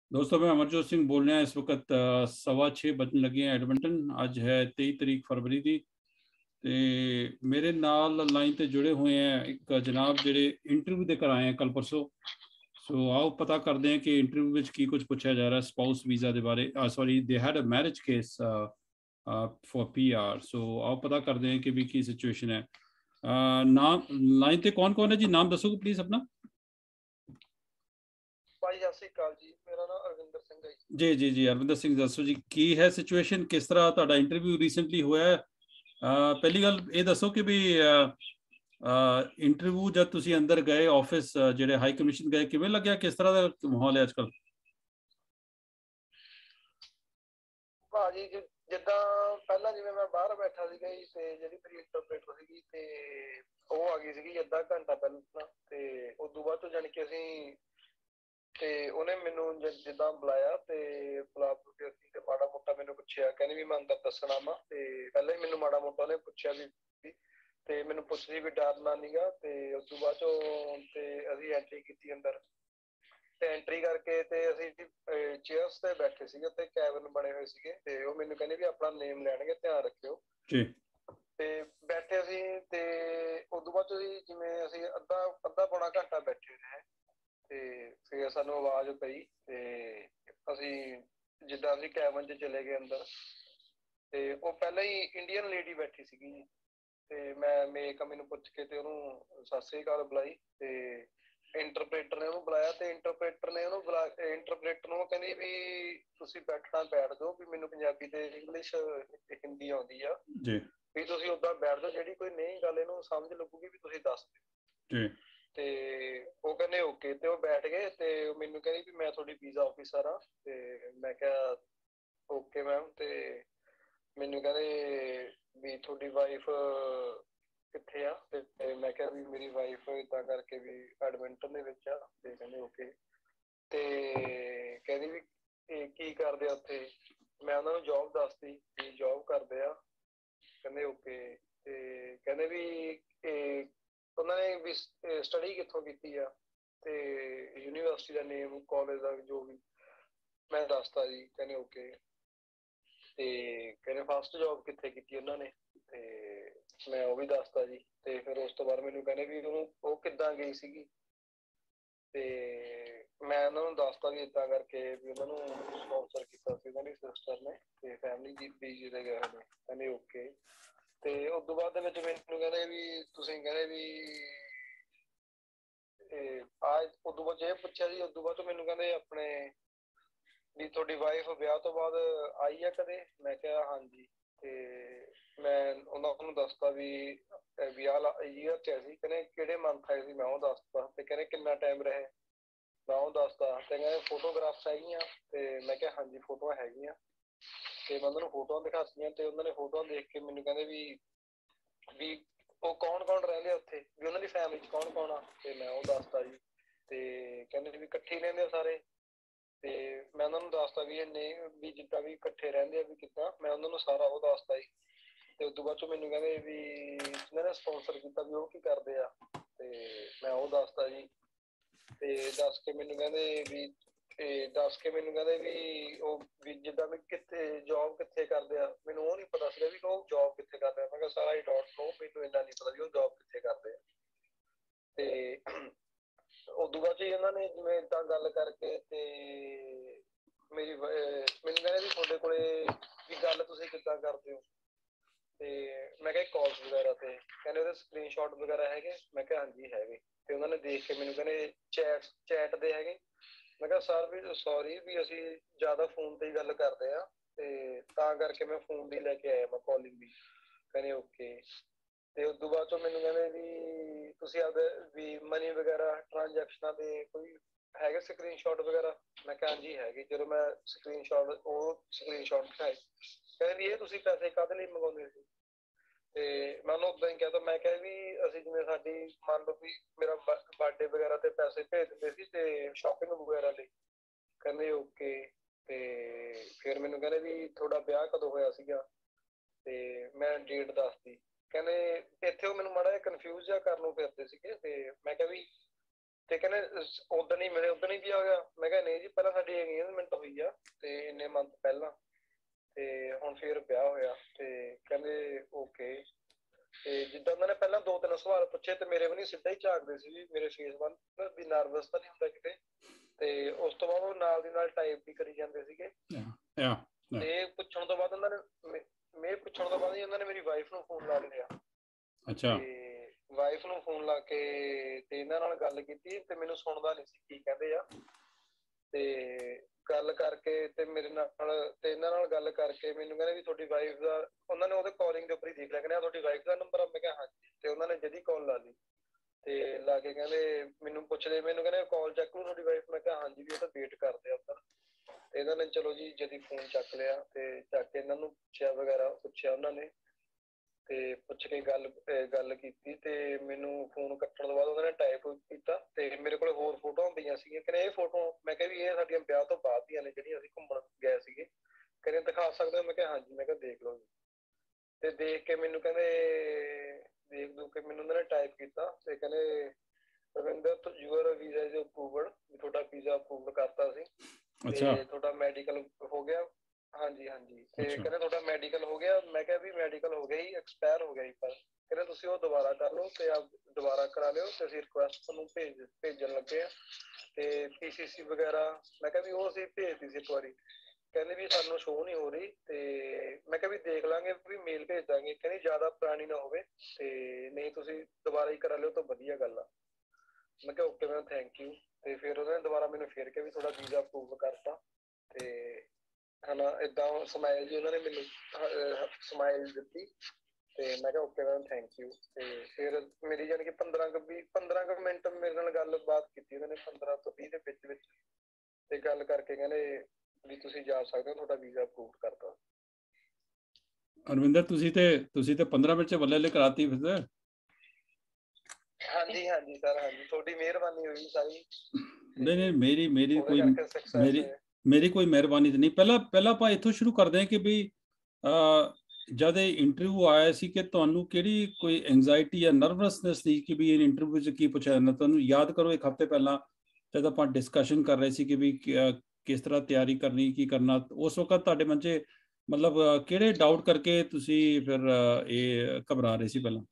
दोस्तों मैं अमरजोत सिंह बोल रहे हैं। इस वक्त 6:15 बजने लगे हैं एडमिंटन। अज है 23 तरीक फरवरी की। ਤੇ ਮੇਰੇ ਨਾਲ ਲਾਈਨ ਤੇ ਜੁੜੇ ਹੋਏ हैं ਇੱਕ ਜਨਾਬ ਜਿਹੜੇ ਇੰਟਰਵਿਊ ਦੇ ਕਰ ਆਏ हैं कल परसों। ਸੋ ਆਓ ਪਤਾ ਕਰਦੇ हैं कि ਇੰਟਰਵਿਊ ਵਿੱਚ ਕੀ ਕੁਝ ਪੁੱਛਿਆ ਜਾ ਰਿਹਾ ਸਪਾਊਸ ਵੀਜ਼ਾ ਦੇ ਬਾਰੇ। Sorry they had a marriage case for PR. So आओ पता करते हैं कि भी की सिचुएशन है। नाम लाइन ਤੇ ਕੌਣ ਕੌਣ है जी? नाम दसोगे प्लीज अपना। ਭਾਈ ਸਤਿ ਸ਼੍ਰੀ ਅਕਾਲ ਜੀ, ਮੇਰਾ ਨਾਮ ਅਰਵਿੰਦਰ ਸਿੰਘ ਹੈ ਜੀ ਜੀ ਜੀ ਅਰਵਿੰਦਰ ਸਿੰਘ ਦੱਸੋ ਜੀ ਕੀ ਹੈ ਸਿਚੁਏਸ਼ਨ, ਕਿਸ ਤਰ੍ਹਾਂ ਤੁਹਾਡਾ ਇੰਟਰਵਿਊ ਰੀਸੈਂਟਲੀ ਹੋਇਆ ਹੈ? ਪਹਿਲੀ ਗੱਲ ਇਹ ਦੱਸੋ ਕਿ ਵੀ ਇੰਟਰਵਿਊ ਜਦ ਤੁਸੀਂ ਅੰਦਰ ਗਏ ਆਫਿਸ ਜਿਹੜੇ ਹਾਈ ਕਮਿਸ਼ਨ ਗਏ ਕਿਵੇਂ ਲੱਗਿਆ, ਕਿਸ ਤਰ੍ਹਾਂ ਦਾ ਮਾਹੌਲ ਹੈ ਅੱਜਕੱਲ? ਭਾਜੀ ਜਿੱਦਾਂ ਪਹਿਲਾਂ ਜਿਵੇਂ ਮੈਂ ਬਾਹਰ ਬੈਠਾ ਸੀਗਾ ਜੀ, ਤੇ ਜਿਹੜੀ ਮੇਰੀ ਇੰਟਰਪ੍ਰੇਟਰ ਸੀਗੀ ਤੇ ਉਹ ਆ ਗਈ ਸੀਗੀ ਅੱਧਾ ਘੰਟਾ ਪਹਿਲਾਂ, ਤੇ ਉਸ ਤੋਂ ਬਾਅਦ ਤੋਂ ਜਾਣੀ ਕਿ ਅਸੀਂ ਤੇ ਉਹਨੇ ਮੈਨੂੰ ਜਿੱਦਾਂ ਬੁਲਾਇਆ ਤੇ ਬੁਲਾ ਕੇ ਅਸੀਂ ਤੇ ਮਾੜਾ ਮੋਟਾ ਮੈਨੂੰ ਪੁੱਛਿਆ, ਕਹਿੰਦੀ ਵੀ ਮੈਂ ਅੰਦਰ ਦੱਸਣਾ ਵਾ। ਤੇ ਪਹਿਲਾਂ ਹੀ ਮੈਨੂੰ ਮਾੜਾ ਮੋਟਾ ਉਹਨੇ ਪੁੱਛਿਆ ਵੀ ਤੇ ਮੈਨੂੰ ਪੁੱਛਦੀ ਵੀ ਡਰਨਾ ਨੀਗਾ। ਤੇ ਉਸ ਤੋਂ ਬਾਅਦ ਚੋਂ ਤੇ ਅਸੀਂ ਐਂਟਰੀ ਕੀਤੀ ਅੰਦਰ, ਤੇ ਐਂਟਰੀ ਕਰਕੇ ਤੇ ਅਸੀਂ ਚੇਅਰਸ ਤੇ ਬੈਠੇ ਸੀਗੇ ਤੇ ਕੈਬਨ ਬਣੇ ਹੋਏ ਸੀਗੇ, ਤੇ ਉਹ ਮੈਨੂੰ ਕਹਿੰਦੇ ਵੀ ਆਪਣਾ ਨੇਮ ਲੈਣਗੇ, ਧਿਆਨ ਰੱਖਿਓ ਜੀ। ਤੇ ਬੈਠੇ ਅਸੀਂ ਤੇ ਉਦੋਂ ਬਾਅਦ ਅਸੀਂ ਜਿਵੇਂ ਅਸੀਂ ਅੱਧਾ ਪੌਣਾ ਘੰਟਾ ਬੈਠੇ ਰਹੇ, ਤੇ ਫਿਰ ਸਾਨੂੰ ਆਵਾਜ਼ ਪਈ ਤੇ ਅਸੀਂ ਜਿੱਦਾਂ ਅਸੀਂ ਕੈਬਨ 'ਚ ਚਲੇ ਗਏ ਅੰਦਰ, ਤੇ ਉਹ ਪਹਿਲਾਂ ਹੀ ਇੰਡੀਅਨ ਲੇਡੀ ਬੈਠੀ ਸੀਗੀ ਜੀ। ਤੇ ਮੈਂ ਮੈਨੂੰ ਪੁੱਛ ਕੇ ਤੇ ਉਹਨੂੰ ਸਤਿ ਸ੍ਰੀ ਅਕਾਲ ਬੁਲਾਈ, ਤੇ ਇੰਟਰਪ੍ਰੇਟਰ ਨੇ ਉਹਨੂੰ ਬੁਲਾਇਆ, ਤੇ ਇੰਟਰਪ੍ਰੇਟਰ ਨੂੰ ਕਹਿੰਦੀ ਵੀ ਤੁਸੀਂ ਬੈਠਣਾ ਬੈਠ ਜਾਓ, ਵੀ ਮੈਨੂੰ ਪੰਜਾਬੀ ਤੇ ਇੰਗਲਿਸ਼ ਹਿੰਦੀ ਆਉਂਦੀ ਆ ਜੀ ਵੀ ਤੁਸੀਂ ਓਦਾਂ ਬੈਠ ਜਾਓ, ਜਿਹੜੀ ਕੋਈ ਨਹੀਂ ਗੱਲ ਇਹਨੂੰ ਸਮਝ ਲੱਗੂਗੀ ਵੀ ਤੁਸੀਂ ਦੱਸ ਦਿਓ। ਜੀ ਤੇ ਉਹ ਕਹਿੰਦੇ ਓਕੇ, ਤੇ ਉਹ ਬੈਠ ਗਏ। ਤੇ ਮੈਨੂੰ ਕਹਿੰਦੀ ਵੀ ਮੈਂ ਤੁਹਾਡੀ ਵੀਜ਼ਾ ਆਫਿਸਰ ਆ। ਤੇ ਮੈਂ ਕਿਹਾ ਓਕੇ ਮੈਮ। ਤੇ ਮੈਨੂੰ ਕਹਿੰਦੇ ਵੀ ਤੁਹਾਡੀ ਵਾਈਫ ਕਿੱਥੇ ਆ? ਤੇ ਮੈਂ ਕਿਹਾ ਵੀ ਮੇਰੀ ਵਾਈਫ ਏਦਾਂ ਕਰਕੇ ਵੀ ਐਡਮਿੰਟਨ ਦੇ ਵਿੱਚ ਆ। ਤੇ ਕਹਿੰਦੇ ਓਕੇ। ਤੇ ਕਹਿੰਦੀ ਵੀ ਕੀ ਕਰਦੇ ਆ ਉੱਥੇ? ਮੈਂ ਉਹਨਾਂ ਨੂੰ ਜੌਬ ਦੱਸਦੀ ਵੀ ਜੌਬ ਕਰਦੇ ਆ। ਕਹਿੰਦੇ ਓਕੇ। ਤੇ ਕਹਿੰਦੇ ਵੀ ਉਹਨਾਂ ਨੇ ਵੀ ਸਟੱਡੀ ਕਿੱਥੋਂ ਕੀਤੀ ਆ, ਤੇ ਯੂਨੀਵਰਸਿਟੀ ਦਾ ਨੇਮ, ਕਾਲਜ ਦਾ ਜੋ ਵੀ ਮੈਂ ਦੱਸਤਾ ਜੀ। ਕਹਿੰਦੇ ਓਕੇ। ਤੇ ਕਹਿੰਦੇ ਫਸਟ ਜੌਬ ਕਿੱਥੇ ਕੀਤੀ ਉਹਨਾਂ ਨੇ, ਤੇ ਮੈਂ ਉਹ ਵੀ ਦੱਸਤਾ ਜੀ। ਤੇ ਫਿਰ ਉਸ ਤੋਂ ਬਾਅਦ ਮੈਨੂੰ ਕਹਿੰਦੇ ਵੀ ਉਹ ਕਿੱਦਾਂ ਗਈ ਸੀਗੀ, ਤੇ ਮੈਂ ਉਹਨਾਂ ਨੂੰ ਦੱਸਤਾ ਵੀ ਏਦਾਂ ਕਰਕੇ ਵੀ ਉਹਨਾਂ ਨੂੰ ਸਪਾਂਸਰ ਕੀਤਾ ਸੀ ਉਹਨਾਂ ਦੀ ਸਿਸਟਰ ਨੇ, ਤੇ ਫੈਮਿਲੀ ਦੀ ਪੀਜੀ ਤੇ ਗਏ ਹੋਏ ਨੇ। ਕਹਿੰਦੇ ਓਕੇ। ਤੇ ਉਸ ਤੋਂ ਬਾਅਦ ਦੇ ਵਿੱਚ ਮੈਨੂੰ ਕਹਿੰਦੇ ਵੀ ਤੁਸੀਂ ਕਹਿੰਦੇ ਵੀ ਉਸ ਤੋਂ ਬਾਅਦ ਇਹ ਪੁੱਛਿਆ ਜੀ। ਉਸ ਤੋਂ ਬਾਅਦ ਮੈਨੂੰ ਕਹਿੰਦੇ ਆਪਣੇ ਵੀ ਤੁਹਾਡੀ ਵਾਈਫ ਵਿਆਹ ਤੋਂ ਬਾਅਦ ਆਈ ਆ ਕਦੇ? ਮੈਂ ਕਿਹਾ ਹਾਂਜੀ। ਤੇ ਮੈਂ ਉਹਨਾਂ ਨੂੰ ਦੱਸਤਾ ਵੀ ਵਿਆਹ ਈਅਰ 'ਚ ਆਏ ਸੀ। ਕਹਿੰਦੇ ਕਿਹੜੇ ਮੰਥ ਆਏ ਸੀ? ਮੈਂ ਉਹ ਦੱਸਤਾ। ਤੇ ਕਹਿੰਦੇ ਕਿੰਨਾ ਟਾਈਮ ਰਹੇ? ਮੈਂ ਉਹ ਦੱਸਤਾ। ਤੇ ਕਹਿੰਦੇ ਫੋਟੋਗ੍ਰਾਫਸ ਹੈਗੀਆਂ? ਤੇ ਮੈਂ ਕਿਹਾ ਹਾਂਜੀ ਫੋਟੋਆਂ ਹੈਗੀਆਂ। ਤੇ ਮੈਂ ਉਹਨਾਂ ਨੂੰ ਫੋਟੋਆਂ ਦਿਖਾਤੀਆਂ, ਤੇ ਉਹਨਾਂ ਨੇ ਫੋਟੋਆਂ ਦੇਖ ਕੇ ਮੈਨੂੰ ਕਹਿੰਦੇ ਵੀ ਉਹ ਕੌਣ ਕੌਣ ਰਹਿੰਦੇ ਆ ਉੱਥੇ, ਵੀ ਉਹਨਾਂ ਦੀ ਫੈਮਿਲੀ 'ਚ ਕੌਣ ਕੌਣ ਆ? ਤੇ ਮੈਂ ਉਹ ਦੱਸਤਾ ਜੀ। ਤੇ ਕਹਿੰਦੇ ਵੀ ਇਕੱਠੇ ਰਹਿੰਦੇ ਆ ਸਾਰੇ। ਤੇ ਮੈਂ ਉਹਨਾਂ ਨੂੰ ਦੱਸਤਾ ਵੀ ਵੀ ਜਿੱਦਾਂ ਵੀ ਇਕੱਠੇ ਰਹਿੰਦੇ ਆ ਵੀ ਕਿੱਦਾਂ, ਮੈਂ ਉਹਨਾਂ ਨੂੰ ਸਾਰਾ ਉਹ ਦੱਸਤਾ ਜੀ। ਤੇ ਉਸ ਤੋਂ ਬਾਅਦ ਚੋਂ ਮੈਨੂੰ ਕਹਿੰਦੇ ਵੀ ਜਿਹਨਾਂ ਨੇ ਸਪਾਂਸਰ ਕੀਤਾ ਵੀ ਉਹ ਕੀ ਕਰਦੇ ਆ? ਤੇ ਮੈਂ ਉਹ ਦੱਸਤਾ ਜੀ। ਤੇ ਦੱਸ ਕੇ ਮੈਨੂੰ ਕਹਿੰਦੇ ਵੀ ਉਹ ਵੀ ਜਿੱਦਾਂ ਵੀ ਕਿੱਥੇ ਜੌਬ ਕਿੱਥੇ ਕਰਦੇ ਆ? ਮੈਨੂੰ ਉਹ ਨੀ ਪਤਾ ਸੀਗਾ ਵੀ ਉਹ ਜੌਬ ਕਿੱਥੇ ਕਰਦੇ ਆ। ਮੈਂ ਕਿਹਾ ਸਾਰਾ ਹੀ ਡੋਟ ਨੋ, ਮੈਨੂੰ ਇੰਨਾ ਨੀ ਪਤਾ ਵੀ ਉਹ ਜੌਬ ਕਿੱਥੇ ਕਰਦੇ ਆ। ਤੇ ਉਦੋਂ ਬਾਅਦ ਇਹਨਾਂ ਨੇ ਜਿਵੇਂ ਏਦਾਂ ਗੱਲ ਕਰਕੇ ਤੇ ਮੈਨੂੰ ਕਹਿੰਦੇ ਵੀ ਤੁਹਾਡੇ ਕੋਲੇ ਵੀ ਗੱਲ ਤੁਸੀਂ ਕਿੱਦਾਂ ਕਰਦੇ ਹੋ? ਤੇ ਮੈਂ ਕਿਹਾ ਕਾਲਸ ਵਗੈਰਾ ਤੇ। ਕਹਿੰਦੇ ਉਹਦੇ ਸਕਰੀਨ ਸ਼ਾਟ ਵਗੈਰਾ ਹੈਗੇ? ਮੈਂ ਕਿਹਾ ਹਾਂਜੀ ਹੈਗੇ। ਤੇ ਉਹਨਾਂ ਨੇ ਦੇਖ ਕੇ ਮੈਨੂੰ ਕਹਿੰਦੇ ਚੈਟ ਦੇ ਹੈਗੇ? ਮੈਂ ਕਿਹਾ ਸਰ ਵੀ ਸੌਰੀ ਵੀ ਅਸੀਂ ਜ਼ਿਆਦਾ ਫੋਨ ਤੇ ਹੀ ਗੱਲ ਕਰਦੇ ਆ, ਤੇ ਤਾਂ ਕਰਕੇ ਮੈਂ ਫੋਨ ਦੀ ਲੈ ਕੇ ਆਇਆ ਮੈਂ ਕਾਲਿੰਗ ਵੀ। ਕਹਿੰਦੇ ਓਕੇ। ਤੇ ਉਸ ਤੋਂ ਬਾਅਦ ਚੋਂ ਮੈਨੂੰ ਕਹਿੰਦੇ ਵੀ ਤੁਸੀਂ ਆਪਦੇ ਵੀ ਮਨੀ ਵਗੈਰਾ ਟ੍ਰਾਂਜੈਕਸ਼ਨਾਂ ਦੇ ਕੋਈ ਹੈਗੇ ਸਕਰੀਨ ਸ਼ਾਟ ਵਗੈਰਾ? ਮੈਂ ਕਿਹਾ ਹਾਂਜੀ ਹੈਗੇ। ਜਦੋਂ ਮੈਂ ਸਕਰੀਨ ਸ਼ਾਟ ਦਿਖਾਏ, ਕਹਿੰਦੇ ਵੀ ਇਹ ਤੁਸੀਂ ਪੈਸੇ ਕਾਹਦੇ ਲਈ ਮੰਗਵਾਉਂਦੇ ਸੀ? ਤੇ ਮੈਂ ਉਹਨੂੰ ਉਦਾਂ ਹੀ ਕਹਿਤਾ। ਮੈਂ ਕਿਹਾ ਵੀ ਅਸੀਂ ਜਿਵੇਂ ਸਾਡੀ ਮੰਨ ਲਓ ਵੀ ਮੇਰਾ ਬਰਥਡੇ ਵਗੈਰਾ ਤੇ ਪੈਸੇ ਭੇਜ ਦਿੰਦੇ ਸੀ ਤੇ ਸ਼ਾਪਿੰਗ ਵਗੈਰਾ ਲਈ। ਕਹਿੰਦੇ ਓਕੇ। ਤੇ ਫਿਰ ਮੈਨੂੰ ਕਹਿੰਦੇ ਵੀ ਤੁਹਾਡਾ ਵਿਆਹ ਕਦੋਂ ਹੋਇਆ ਸੀਗਾ? ਤੇ ਮੈਂ ਡੇਟ ਦੱਸਤੀ। ਕਹਿੰਦੇ ਇੱਥੇ ਉਹ ਮੈਨੂੰ ਮਾੜਾ ਜਿਹਾ ਕਨਫਿਊਜ਼ ਜਿਹਾ ਕਰਨ ਨੂੰ ਫਿਰਦੇ ਸੀਗੇ। ਤੇ ਮੈਂ ਕਿਹਾ ਵੀ ਤੇ ਕਹਿੰਦੇ ਉਦਣ ਹੀ ਮਿਲੇ, ਉਦਣ ਹੀ ਵਿਆਹ ਹੋ ਗਿਆ। ਮੈਂ ਕਿਹਾ ਨਹੀਂ ਜੀ, ਪਹਿਲਾਂ ਸਾਡੀ ਇੰਗੇਜਮੈਂਟ ਹੋਈ ਆ ਤੇ ਇੰਨੇ ਮੰਥ ਪਹਿਲਾਂ, ਤੇ ਹੁਣ ਫਿਰ ਵਿਆਹ ਹੋਇਆ। ਤੇ ਕਹਿੰਦੇ ਓਕੇ। ਤੇ ਜਿੱਦਾਂ ਉਹਨਾਂ ਨੇ ਪਹਿਲਾਂ 2-3 ਸਵਾਲ ਪੁੱਛੇ ਤੇ ਮੇਰੇ ਵੀ ਨਹੀਂ, ਸਿੱਧਾ ਹੀ ਝਾਕਦੇ ਸੀ ਵੀ ਮੇਰੇ ਫੇਸ ਵੱਲ, ਵੀ ਨਰਵਸ ਤਾਂ ਨਹੀਂ ਹੁੰਦਾ ਕਿਤੇ। ਤੇ ਉਸ ਤੋਂ ਬਾਅਦ ਉਹ ਨਾਲ ਦੀ ਨਾਲ ਟਾਈਪ ਵੀ ਕਰੀ ਜਾਂਦੇ ਸੀਗੇ। ਤੇ ਪੁੱਛਣ ਤੋਂ ਬਾਅਦ ਉਹਨਾਂ ਨੇ ਮੇਰੇ ਪੁੱਛਣ ਤੋਂ ਬਾਅਦ ਹੀ ਉਹਨਾਂ ਨੇ ਮੇਰੀ ਵਾਈਫ ਨੂੰ ਫੋਨ ਲਾ ਲਿਆ। ਅੱਛਾ। ਤੇ ਵਾਈਫ ਨੂੰ ਫੋਨ ਲਾ ਕੇ ਤੇ ਇਹਨਾਂ ਨਾਲ ਗੱਲ ਕੀਤੀ ਤੇ ਮੈਨੂੰ ਸੁਣਦਾ ਨਹੀਂ ਸੀ ਕੀ ਕਹਿੰਦੇ ਆ। ਤੇ ਗੱਲ ਕਰਕੇ ਤੇ ਮੇਰੇ ਨਾਲ ਤੇ ਇਹਨਾਂ ਨਾਲ ਗੱਲ ਕਰਕੇ ਮੈਨੂੰ ਕਹਿੰਦੇ ਵੀ ਤੁਹਾਡੀ ਵਾਈਫ ਦਾ, ਉਹਨਾਂ ਨੇ ਉਹਦੇ ਕਾਲਿੰਗ ਦੇ ਉੱਪਰ ਹੀ ਦੇਖ ਲਿਆ, ਕਹਿੰਦੇ ਤੁਹਾਡੀ ਵਾਈਫ ਦਾ ਨੰਬਰ ਆ। ਮੈਂ ਕਿਹਾ ਹਾਂਜੀ। ਤੇ ਉਹਨਾਂ ਨੇ ਜਦੀ ਕਾਲ ਲਾ ਲਈ ਤੇ ਲਾ ਕੇ ਕਹਿੰਦੇ ਮੈਨੂੰ ਪੁੱਛਦੇ, ਮੈਨੂੰ ਕਹਿੰਦੇ ਕਾਲ ਚੱਕ ਲੂ ਤੁਹਾਡੀ ਵਾਈਫ। ਮੈਂ ਕਿਹਾ ਹਾਂਜੀ ਵੀ ਉਹ ਤਾਂ ਵੇਟ ਕਰਦੇ ਆ ਉੱਧਰ। ਤੇ ਇਹਨਾਂ ਨੇ ਚਲੋ ਜੀ ਜਦੀ ਫੋਨ ਚੱਕ ਲਿਆ ਤੇ ਚੱਕ ਕੇ ਇਹਨਾਂ ਨੂੰ ਪੁੱਛਿਆ ਵਗੈਰਾ, ਪੁੱਛਿਆ ਉਹਨਾਂ ਨੇ ਤੇ ਪੁੱਛ ਕੇ ਗੱਲ ਕੀਤੀ। ਤੇ ਮੈਨੂੰ ਫੋਨ ਕੱਟਣ ਤੋਂ ਬਾਅਦ ਉਹਨਾਂ ਨੇ ਟਾਈਪ ਕੀਤਾ ਤੇ ਮੇਰੇ ਕੋਲ ਹੋਰ ਫੋਟੋਆਂ ਪਈਆਂ ਸੀਗੀਆਂ। ਕਹਿੰਦੇ ਇਹ ਫੋਟੋ, ਮੈਂ ਕਿਹਾ ਵੀ ਇਹ ਸਾਡੀਆਂ ਵਿਆਹ ਤੋਂ ਬਾਅਦ ਦੀਆਂ ਨੇ ਜਿਹੜੀਆਂ ਅਸੀਂ ਘੁੰਮਣ ਗਏ ਸੀਗੇ। ਕਹਿੰਦੇ ਦਿਖਾ ਸਕਦੇ ਹੋ? ਮੈਂ ਕਿਹਾ ਹਾਂਜੀ। ਮੈਂ ਕਿਹਾ ਦੇਖ ਲਓ ਜੀ। ਤੇ ਦੇਖ ਕੇ ਮੈਨੂੰ ਕਹਿੰਦੇ, ਦੇਖ ਦੂ ਕੇ ਮੈਨੂੰ ਉਹਨਾਂ ਨੇ ਟਾਈਪ ਕੀਤਾ ਤੇ ਕਹਿੰਦੇ Ravinder your visa is approved, ਤੁਹਾਡਾ ਵੀਜ਼ਾ ਅਪਰੂਵਡ ਕਰਤਾ ਸੀ ਤੇ ਤੁਹਾਡਾ ਮੈਡੀਕਲ ਹੋ ਗਿਆ। ਹਾਂਜੀ ਹਾਂਜੀ। ਤੇ ਕਹਿੰਦੇ ਤੁਹਾਡਾ ਮੈਡੀਕਲ ਹੋ ਗਿਆ। ਮੈਂ ਕਿਹਾ ਵੀ ਮੈਡੀਕਲ ਹੋ ਗਿਆ ਹੀ, ਐਕਸਪਾਇਰ ਹੋ ਗਿਆ ਹੀ, ਪਰ ਕਹਿੰਦੇ ਤੁਸੀਂ ਉਹ ਦੁਬਾਰਾ ਕਰ ਲਓ ਤੇ ਆਪ ਦੁਬਾਰਾ ਕਰਾ ਲਿਓ ਤੇ ਅਸੀਂ ਰਿਕੁਐਸਟ ਤੁਹਾਨੂੰ ਭੇਜਣ ਲੱਗੇ ਆ। ਤੇ PCC ਵਗੈਰਾ ਮੈਂ ਕਿਹਾ ਵੀ ਉਹ ਅਸੀਂ ਭੇਜਦੀ ਸੀ ਇੱਕ ਵਾਰੀ। ਕਹਿੰਦੇ ਵੀ ਸਾਨੂੰ ਸ਼ੋਅ ਨਹੀਂ ਹੋ ਰਹੀ। ਤੇ ਮੈਂ ਕਿਹਾ ਵੀ ਦੇਖ ਲਾਂਗੇ, ਵੀ ਮੇਲ ਭੇਜ ਦਾਂਗੇ। ਕਹਿੰਦੇ ਜ਼ਿਆਦਾ ਪੁਰਾਣੀ ਨਾ ਹੋਵੇ ਤੇ ਨਹੀਂ ਤੁਸੀਂ ਦੁਬਾਰਾ ਹੀ ਕਰਾ ਲਿਓ ਤਾਂ ਵਧੀਆ ਗੱਲ ਆ। ਮੈਂ ਕਿਹਾ ਓਕੇ ਮੈਮ, ਥੈਂਕ ਯੂ। ਤੇ ਫਿਰ ਉਹਨਾਂ ਨੇ ਦੁਬਾਰਾ ਮੈਨੂੰ ਫਿਰ ਕੇ ਵੀ ਤੁਹਾਡਾ ਵੀਜ਼ਾ ਅਪਰੂਵ ਕਰਤਾ। ਤੇ ਹਨਾ ਏਦਾਂ ਸਮਾਈਲ ਜੀ ਉਹਨਾਂ ਨੇ ਮੈਨੂੰ ਸਮਾਈਲ ਦਿੱਤੀ। ਤੇ ਮੈਂ ਕਿਹਾ ਓਕੇ ਮੈਮ, ਥੈਂਕ ਯੂ। ਤੇ ਫਿਰ ਮੇਰੀ ਜਾਣੀ ਕਿ 15 ਮਿੰਟ ਮੇਰੇ ਨਾਲ ਗੱਲਬਾਤ ਕੀਤੀ ਉਹਨਾਂ ਨੇ, 15 ਤੋਂ 20 ਦੇ ਵਿੱਚ। ਤੇ ਗੱਲ ਕਰਕੇ ਕਹਿੰਦੇ ਵੀ ਤੁਸੀਂ ਜਾ ਸਕਦੇ ਹੋ, ਤੁਹਾਡਾ ਵੀਜ਼ਾ ਅਪਰੂਵ ਕਰਤਾ। ਅਰਵਿੰਦਰ ਤੁਸੀਂ ਤੇ 15 ਮਿੰਟ ਚ ਵੱਲੇ ਕਰਾਤੀ ਫਿਰ। ਹਾਂਜੀ ਹਾਂਜੀ ਸਰ, ਹਾਂਜੀ ਤੁਹਾਡੀ ਮਿਹਰਬਾਨੀ ਹੋਈ ਸਾਰੀ। ਨਹੀਂ ਮੇਰੀ ਕੋਈ ਮਿਹਰਬਾਨੀ ਨਹੀਂ। ਪਹਿਲਾਂ ਆਪਾਂ ਇੱਥੋਂ ਸ਼ੁਰੂ ਕਰਦੇ ਹਾਂ ਕਿ ਵੀ ਜਦ ਇਹ ਇੰਟਰਵਿਊ ਆਇਆ ਸੀ ਕਿ ਤੁਹਾਨੂੰ ਕਿਹੜੀ ਕੋਈ ਐਂਜ਼ਾਈਟੀ ਜਾਂ ਨਰਵਸਨੈਸ ਸੀ ਕਿ ਵੀ ਇਹ ਇੰਟਰਵਿਊ 'ਚ ਕੀ ਪੁੱਛਿਆ ਜਾਂਦਾ? ਤੁਹਾਨੂੰ ਯਾਦ ਕਰੋ ਇੱਕ ਹਫ਼ਤੇ ਪਹਿਲਾਂ ਜਦ ਆਪਾਂ ਡਿਸਕਸ਼ਨ ਕਰ ਰਹੇ ਸੀ ਕਿ ਵੀ ਕਿਸ ਤਰ੍ਹਾਂ ਤਿਆਰੀ ਕਰਨੀ, ਕੀ ਕਰਨਾ, ਉਸ ਵਕਤ ਤੁਹਾਡੇ ਮਨ 'ਚ ਮਤਲਬ ਕਿਹੜੇ ਡਾਊਟ ਕਰਕੇ ਤੁਸੀਂ ਫਿਰ ਇਹ ਘਬਰਾ ਰਹੇ ਸੀ? ਪਹਿਲਾਂ